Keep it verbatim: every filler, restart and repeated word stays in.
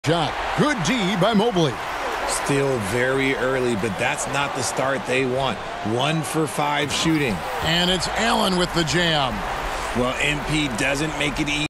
Shot. Good D by Mobley. Still very early, but that's not the start they want. One for five shooting. And it's Allen with the jam. Well, M P doesn't make it easy.